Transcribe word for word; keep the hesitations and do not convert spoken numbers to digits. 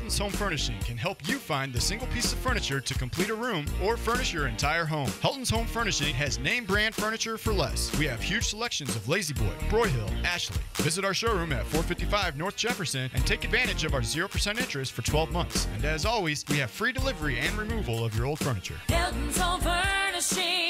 Helton's Home Furnishing can help you find the single piece of furniture to complete a room or furnish your entire home. Helton's Home Furnishing has name brand furniture for less. We have huge selections of Lazy Boy, Broyhill, Ashley. Visit our showroom at four fifty-five North Jefferson and take advantage of our zero percent interest for twelve months. And as always, we have free delivery and removal of your old furniture. Helton's Home Furnishing.